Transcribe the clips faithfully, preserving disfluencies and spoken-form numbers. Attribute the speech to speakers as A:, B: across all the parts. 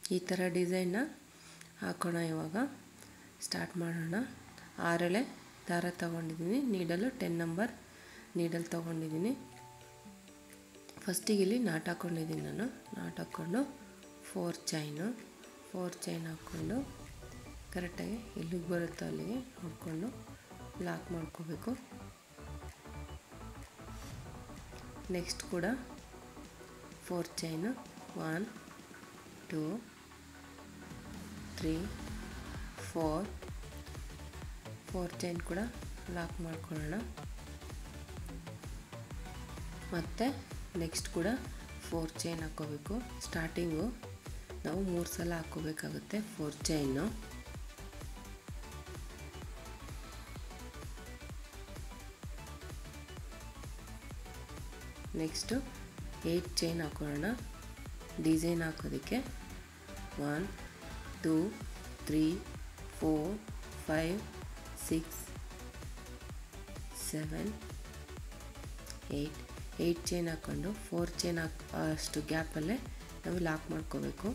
A: ಈ ಥರ ಡಿಸೈನ್ನ ಹಾಕೋಣ. ಇವಾಗ ಸ್ಟಾರ್ಟ್ ಮಾಡೋಣ. ಆರೆಳೆ ದಾರ ತೊಗೊಂಡಿದ್ದೀನಿ, ನೀಡಲು ಟೆನ್ ನಂಬರ್ ನೀಡಲ್ ತೊಗೊಂಡಿದ್ದೀನಿ. ಫಸ್ಟಿಗೆ ಇಲ್ಲಿ ನಾಟ್ ಹಾಕ್ಕೊಂಡಿದ್ದೀನಿ ನಾನು. ನಾಟ್ ಹಾಕ್ಕೊಂಡು ಫೋರ್ ಚೈನು ಫೋರ್ ಚೈನ್ ಹಾಕ್ಕೊಂಡು ಕರೆಕ್ಟಾಗಿ ಎಲ್ಲಿಗೆ ಬರುತ್ತೋ ಅಲ್ಲಿಗೆ ನೋಡಿಕೊಂಡು ಲಾಕ್ ಮಾಡ್ಕೋಬೇಕು. ನೆಕ್ಸ್ಟ್ ಕೂಡ four chain, one two three four four chain ಕೂಡ ಲಾಕ್ ಮಾಡ್ಕೊಳ್ಳೋಣ. ಮತ್ತು ನೆಕ್ಸ್ಟ್ ಕೂಡ ಫೋರ್ ಚೈನ್ ಹಾಕ್ಕೋಬೇಕು. ಸ್ಟಾರ್ಟಿಂಗು ನಾವು ಮೂರು ಸಲ ಹಾಕ್ಕೋಬೇಕಾಗುತ್ತೆ four chain. Next eight chain ಹಾಕೊಳ್ಳೋಣ ಡಿಸೈನ್ ಹಾಕೋದಕ್ಕೆ. One two three four five six seven eight eight chain ಹಾಕ್ಕೊಂಡು ಫೋರ್ ಚೈನ್ ಹಾಕಿ ಅಷ್ಟು ಗ್ಯಾಪಲ್ಲೇ ನಾವು ಲಾಕ್ ಮಾಡ್ಕೋಬೇಕು.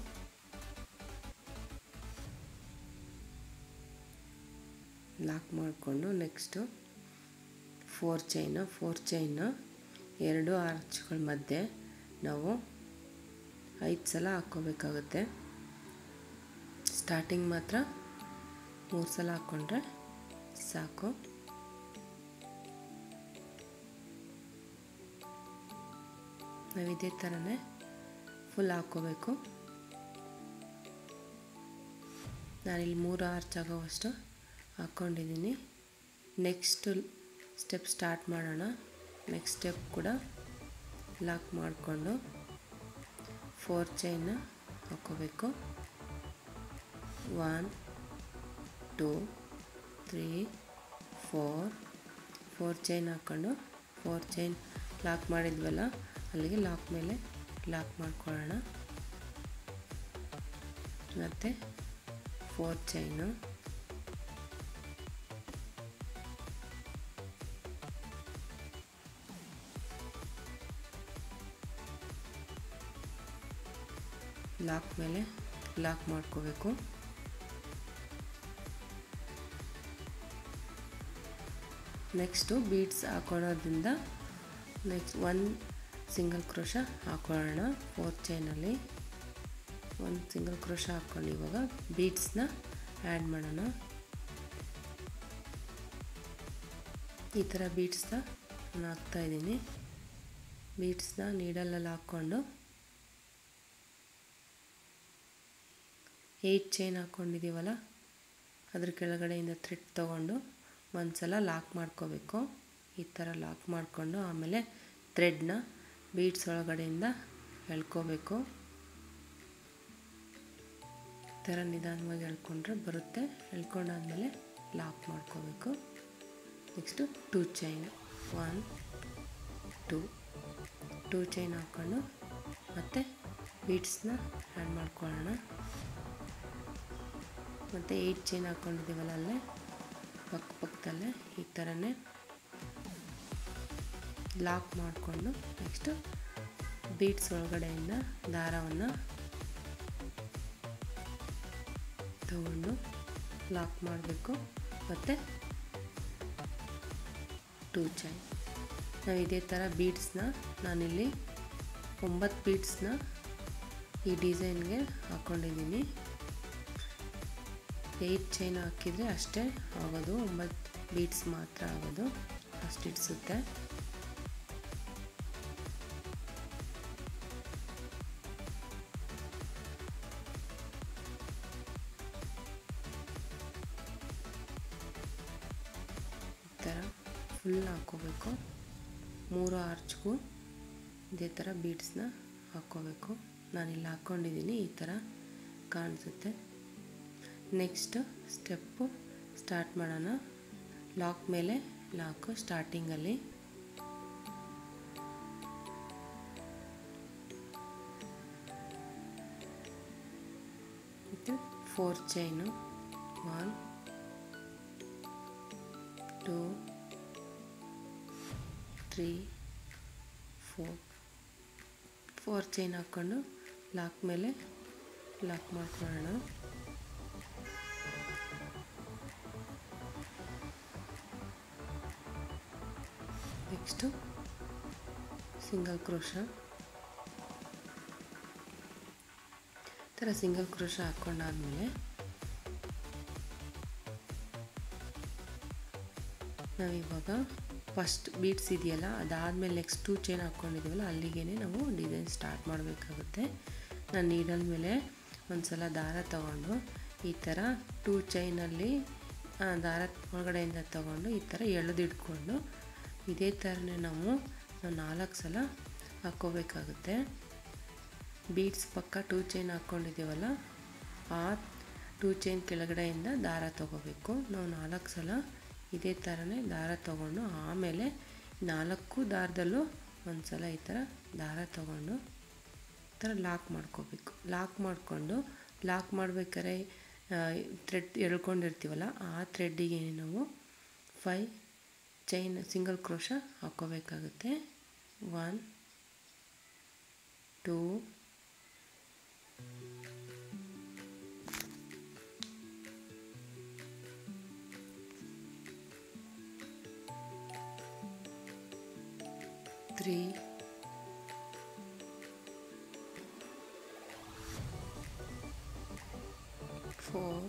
A: ಲಾಕ್ ಮಾಡಿಕೊಂಡು next four chain four chain ಎರಡು ಆರ್ಚ್ಗಳ ಮಧ್ಯೆ ನಾವು ಐದು ಸಲ ಹಾಕ್ಕೋಬೇಕಾಗುತ್ತೆ. ಸ್ಟಾರ್ಟಿಂಗ್ ಮಾತ್ರ ಮೂರು ಸಲ ಹಾಕ್ಕೊಂಡ್ರೆ ಸಾಕು. ನಾವು ಇದೇ ಥರನೇ ಫುಲ್ ಹಾಕ್ಕೋಬೇಕು. ನಾನಿಲ್ಲಿ ಮೂರು ಆರ್ಚ್ ಆಗೋವಷ್ಟು ಹಾಕ್ಕೊಂಡಿದ್ದೀನಿ. ನೆಕ್ಸ್ಟ್ ಸ್ಟೆಪ್ ಸ್ಟಾರ್ಟ್ ಮಾಡೋಣ. ನೆಕ್ಸ್ಟ್ ಸ್ಟೆಪ್ ಕೂಡ ಲಾಕ್ ಮಾಡಿಕೊಂಡು ಫೋರ್ ಚೈನ್ನ ಹಾಕ್ಕೋಬೇಕು. One two three four four chain ಹಾಕ್ಕೊಂಡು ಫೋರ್ ಚೈನ್ ಲಾಕ್ ಮಾಡಿದ್ವಲ್ಲ ಅಲ್ಲಿಗೆ ಲಾಕ್ ಮೇಲೆ ಲಾಕ್ ಮಾಡ್ಕೊಳ್ಳೋಣ. ಮತ್ತು ಫೋರ್ ಚೈನು ಲಾಕ್ ಮೇಲೆ ಲಾಕ್ ಮಾಡ್ಕೋಬೇಕು. ನೆಕ್ಸ್ಟು ಬೀಡ್ಸ್ ಹಾಕೊಳ್ಳೋದ್ರಿಂದ ನೆಕ್ಸ್ಟ್ ಒನ್ ಸಿಂಗಲ್ ಕ್ರೋಶ ಹಾಕೊಳ್ಳೋಣ. ಫೋರ್ ಚೈನಲ್ಲಿ ಒಂದು ಸಿಂಗಲ್ ಕ್ರೋಶ ಹಾಕ್ಕೊಂಡು ಇವಾಗ ಬೀಡ್ಸ್ನ ಆ್ಯಡ್ ಮಾಡೋಣ. ಈ ಥರ ಬೀಡ್ಸ್ನ ನಾನು ಹಾಕ್ತಾಯಿದ್ದೀನಿ. ಬೀಡ್ಸ್ನ ನೀಡಲಲ್ಲಿ ಹಾಕ್ಕೊಂಡು ಏಯ್ಟ್ ಚೈನ್ ಹಾಕ್ಕೊಂಡಿದ್ದೀವಲ್ಲ ಅದ್ರ ಕೆಳಗಡೆಯಿಂದ ಥ್ರೆಡ್ ತೊಗೊಂಡು ಒಂದು ಸಲ ಲಾಕ್ ಮಾಡ್ಕೋಬೇಕು. ಈ ಥರ ಲಾಕ್ ಮಾಡಿಕೊಂಡು ಆಮೇಲೆ ಥ್ರೆಡ್ನ ಬೀಡ್ಸ್ ಒಳಗಡೆಯಿಂದ ಎಳ್ಕೋಬೇಕು. ಈ ಥರ ನಿಧಾನವಾಗಿ ಎಳ್ಕೊಂಡ್ರೆ ಬರುತ್ತೆ. ಎಳ್ಕೊಂಡಾದ್ಮೇಲೆ ಲಾಕ್ ಮಾಡ್ಕೋಬೇಕು. Next two chain one two two chain ಹಾಕ್ಕೊಂಡು ಮತ್ತು ಬೀಡ್ಸ್ನ ಆ್ಯಡ್ ಮಾಡ್ಕೊಳ್ಳೋಣ. ಮತ್ತು ಏಯ್ಟ್ ಚೈನ್ ಹಾಕ್ಕೊಂಡಿದ್ದೀವಲ್ಲ ಅಲ್ಲೇ ಪಕ್ಕ ಪಕ್ಕದಲ್ಲೇ ಈ ಥರನೇ ಲಾಕ್ ಮಾಡಿಕೊಂಡು ನೆಕ್ಸ್ಟು ಬೀಡ್ಸ್ ಒಳಗಡೆಯಿಂದ ದಾರವನ್ನು ತಗೊಂಡು ಲಾಕ್ ಮಾಡಬೇಕು. ಮತ್ತು ಟೂ ಚೈನ್ ನಾವು ಇದೇ ಥರ ಬೀಡ್ಸ್ನ ನಾನಿಲ್ಲಿ ಒಂಬತ್ತು ಬೀಡ್ಸ್ನ ಈ ಡಿಸೈನ್ಗೆ ಹಾಕ್ಕೊಂಡಿದ್ದೀನಿ. ಏಯ್ಟ್ ಚೈನ್ ಹಾಕಿದರೆ ಅಷ್ಟೇ ಆಗೋದು, ಒಂಬತ್ತು ಬೀಡ್ಸ್ ಮಾತ್ರ ಆಗೋದು, ಅಷ್ಟು ಇಡಿಸುತ್ತೆ. ಈ ಥರ ಫುಲ್ ಹಾಕ್ಕೋಬೇಕು. ಮೂರು ಆರ್ಚ್ಗೂ ಇದೇ ಥರ ಬೀಡ್ಸ್ನ ಹಾಕ್ಕೋಬೇಕು. ನಾನಿಲ್ಲಿ ಹಾಕ್ಕೊಂಡಿದ್ದೀನಿ, ಈ ಥರ ಕಾಣಿಸುತ್ತೆ. ನೆಕ್ಸ್ಟ್ ಸ್ಟೆಪ್ಪು ಸ್ಟಾರ್ಟ್ ಮಾಡೋಣ. ಲಾಕ್ ಮೇಲೆ ಲಾಕು ಸ್ಟಾರ್ಟಿಂಗಲ್ಲಿ ಮತ್ತು four chain one two three four four chain ಹಾಕ್ಕೊಂಡು ಲಾಕ್ ಮೇಲೆ ಲಾಕ್ ಮಾಡ್ಕೊಳ್ಳೋಣ. ನೆಕ್ಸ್ಟು ಸಿಂಗಲ್ ಕ್ರೋಶ, ಈ ಥರ ಸಿಂಗಲ್ ಕ್ರೋಶ ಹಾಕ್ಕೊಂಡಾದ್ಮೇಲೆ ನಾವಿವಾಗ ಫಸ್ಟ್ ಬೀಡ್ಸ್ ಇದೆಯಲ್ಲ ಅದಾದಮೇಲೆ ನೆಕ್ಸ್ಟ್ ಟೂ ಚೈನ್ ಹಾಕ್ಕೊಂಡಿದ್ದೀವಲ್ಲ ಅಲ್ಲಿಗೆ ನಾವು ಡಿಸೈನ್ ಸ್ಟಾರ್ಟ್ ಮಾಡಬೇಕಾಗುತ್ತೆ. ನಾನು ನೀಡಲ್ ಮೇಲೆ ಒಂದು ಸಲ ದಾರ ತಗೊಂಡು ಈ ಥರ ಟೂ ಚೈನಲ್ಲಿ ದಾರ ಒಳಗಡೆಯಿಂದ ತಗೊಂಡು ಈ ಥರ ಎಳೆದಿಟ್ಕೊಂಡು ಇದೇ ಥರನೇ ನಾವು ನಾಲ್ಕು ಸಲ ಹಾಕ್ಕೋಬೇಕಾಗುತ್ತೆ. ಬೀಡ್ಸ್ ಪಕ್ಕ ಟೂ ಚೈನ್ ಹಾಕ್ಕೊಂಡಿದ್ದೀವಲ್ಲ ಆ ಟೂ ಚೈನ್ ಕೆಳಗಡೆಯಿಂದ ದಾರ ತಗೋಬೇಕು. ನಾವು ನಾಲ್ಕು ಸಲ ಇದೇ ಥರನೇ ದಾರ ತಗೊಂಡು ಆಮೇಲೆ ನಾಲ್ಕು ದಾರದಲ್ಲೂ ಒಂದು ಸಲ ಈ ಥರ ದಾರ ತಗೊಂಡು ಈ ಥರ ಲಾಕ್ ಮಾಡ್ಕೋಬೇಕು. ಲಾಕ್ ಮಾಡಿಕೊಂಡು ಲಾಕ್ ಮಾಡ್ಬೇಕಾದ್ರೆ ಥ್ರೆಡ್ ಎಳ್ಕೊಂಡಿರ್ತೀವಲ್ಲ ಆ ಥ್ರೆಡ್ಡಿಗೆ ನಾವು ಫೈ ಚೈನ್ ಸಿಂಗಲ್ ಕ್ರೋಶ ಹಾಕ್ಕೋಬೇಕಾಗುತ್ತೆ. One two three four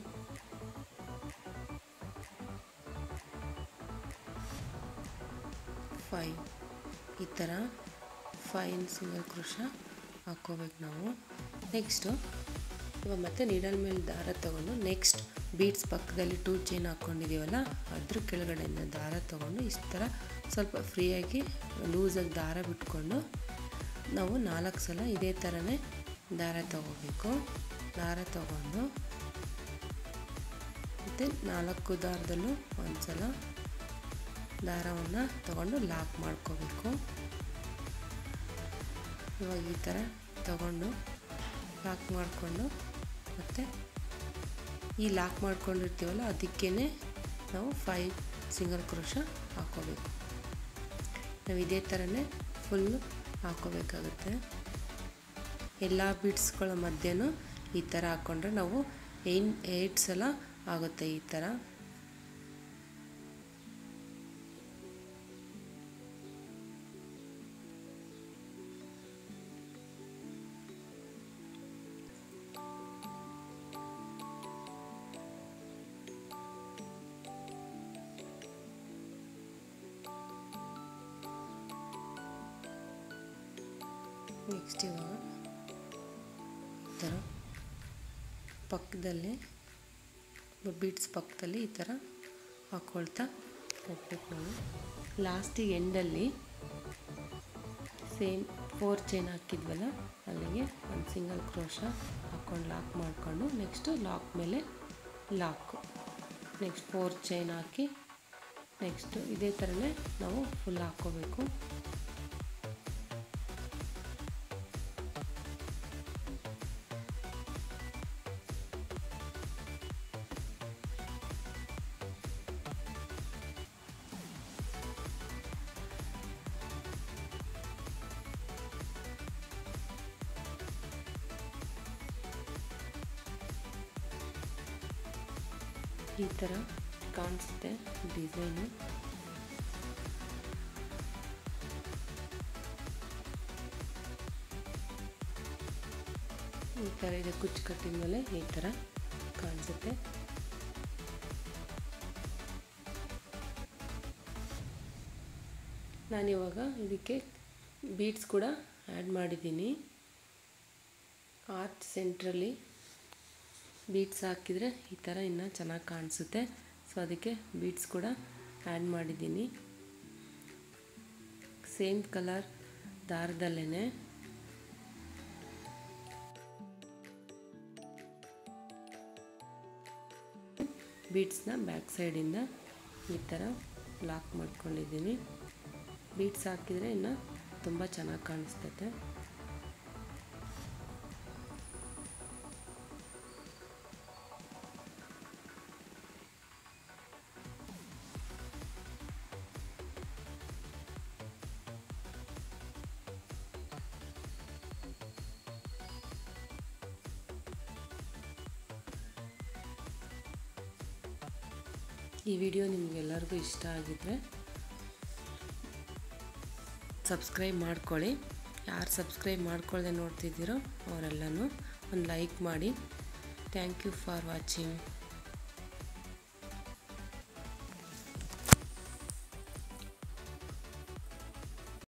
A: five ಈ ಥರ ಫೈವ್ ಸಿಂಗಲ್ ಕ್ರೋಶ ಹಾಕ್ಕೋಬೇಕು ನಾವು. ನೆಕ್ಸ್ಟು ಇವಾಗ ಮತ್ತೆ ನೀಡಲ್ ಮೇಲೆ ದಾರ ತಗೊಂಡು ನೆಕ್ಸ್ಟ್ ಬೀಡ್ಸ್ ಪಕ್ಕದಲ್ಲಿ ಟೂ ಚೈನ್ ಹಾಕ್ಕೊಂಡಿದ್ದೀವಲ್ಲ ಅದ್ರ ಕೆಳಗಡೆಯಿಂದ ದಾರ ತಗೊಂಡು ಇಷ್ಟು ಥರ ಸ್ವಲ್ಪ ಫ್ರೀಯಾಗಿ ಲೂಸಾಗಿ ದಾರ ಬಿಟ್ಕೊಂಡು ನಾವು ನಾಲ್ಕು ಸಲ ಇದೇ ಥರನೇ ದಾರ ತಗೋಬೇಕು. ದಾರ ತಗೊಂಡು ಮತ್ತು ನಾಲ್ಕು ದಾರದಲ್ಲೂ ಒಂದು ಸಲ ದಾರವನ್ನು ತಗೊಂಡು ಲಾಕ್ ಮಾಡ್ಕೋಬೇಕು. ಇವಾಗ ಈ ಥರ ತಗೊಂಡು ಲಾಕ್ ಮಾಡಿಕೊಂಡು ಮತ್ತು ಈ ಲಾಕ್ ಮಾಡ್ಕೊಂಡಿರ್ತೀವಲ್ಲ ಅದಕ್ಕೇ ನಾವು ಫೈವ್ ಸಿಂಗಲ್ ಕ್ರೋಶ ಹಾಕ್ಕೋಬೇಕು. ನಾವು ಇದೇ ಥರನೇ ಫುಲ್ಲು ಹಾಕ್ಕೋಬೇಕಾಗುತ್ತೆ. ಎಲ್ಲ ಬೀಡ್ಸ್ಗಳ ಮಧ್ಯೆನೂ ಈ ಥರ ಹಾಕ್ಕೊಂಡ್ರೆ ನಾವು ಏನ್ ಏಯ್ಟ್ ಸಲ ಆಗುತ್ತೆ ಈ ಥರ. ನೆಕ್ಸ್ಟ್ ಇವಾಗ ಈ ಥರ ಪಕ್ಕದಲ್ಲೇ ಬೀಡ್ಸ್ ಪಕ್ಕದಲ್ಲಿ ಈ ಥರ ಹಾಕ್ಕೊಳ್ತಾ ಹೋಗ್ಬೇಕು ನಾವು. ಲಾಸ್ಟಿಗೆ ಎಂಡಲ್ಲಿ ಸೇಮ್ ಫೋರ್ ಚೈನ್ ಹಾಕಿದ್ವಲ್ಲ ಅಲ್ಲಿಗೆ ಒಂದು ಸಿಂಗಲ್ ಕ್ರೋಶ ಹಾಕ್ಕೊಂಡು ಲಾಕ್ ಮಾಡಿಕೊಂಡು ನೆಕ್ಸ್ಟು ಲಾಕ್ ಮೇಲೆ ಲಾಕು ನೆಕ್ಸ್ಟ್ ಫೋರ್ ಚೈನ್ ಹಾಕಿ ನೆಕ್ಸ್ಟು ಇದೇ ಥರನೇ ನಾವು ಫುಲ್ ಹಾಕ್ಕೋಬೇಕು. ಈ ಥರ ಕಾಣಿಸುತ್ತೆ ಡಿಸೈನು. ಈ ಥರ ಇದೆ ಕುಚ್ಚು ಕಟ್ಟಿದ ಮೇಲೆ ಈ ಥರ ಕಾಣಿಸುತ್ತೆ. ನಾನಿವಾಗ ಇದಕ್ಕೆ ಬೀಡ್ಸ್ ಕೂಡ ಆ್ಯಡ್ ಮಾಡಿದ್ದೀನಿ. ಆರ್ಚ್ ಸೆಂಟ್ರಲ್ಲಿ ಬೀಡ್ಸ್ ಹಾಕಿದರೆ ಈ ಥರ ಇನ್ನೂ ಚೆನ್ನಾಗಿ ಕಾಣಿಸುತ್ತೆ. ಸೊ ಅದಕ್ಕೆ ಬೀಡ್ಸ್ ಕೂಡ ಆ್ಯಡ್ ಮಾಡಿದ್ದೀನಿ. ಸೇಮ್ ಕಲರ್ ದಾರದಲ್ಲೇ ಬೀಡ್ಸ್ನ ಬ್ಯಾಕ್ ಸೈಡಿಂದ ಈ ಥರ ಲಾಕ್ ಮಾಡ್ಕೊಂಡಿದ್ದೀನಿ. ಬೀಡ್ಸ್ ಹಾಕಿದರೆ ಇನ್ನು ತುಂಬ ಚೆನ್ನಾಗಿ ಕಾಣಿಸ್ತೈತೆ. ಈ ವಿಡಿಯೋ ನಿಮಗೆಲ್ಲರಿಗೂ ಇಷ್ಟ ಆಗಿದ್ದರೆ ಸಬ್ಸ್ಕ್ರೈಬ್ ಮಾಡ್ಕೊಳ್ಳಿ. ಯಾರು ಸಬ್ಸ್ಕ್ರೈಬ್ ಮಾಡ್ಕೊಳ್ಳದೆ ನೋಡ್ತಿದ್ದೀರೋ ಅವರೆಲ್ಲನೂ ಒಂದು ಲೈಕ್ ಮಾಡಿ. Thank you for watching.